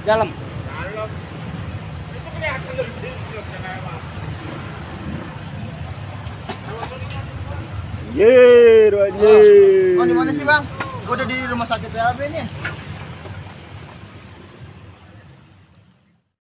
dalam. Itu kelihatan dari sini. Anjir, anjir. Oh, di mana sih, Bang? Gua udah di rumah sakit PAB nih.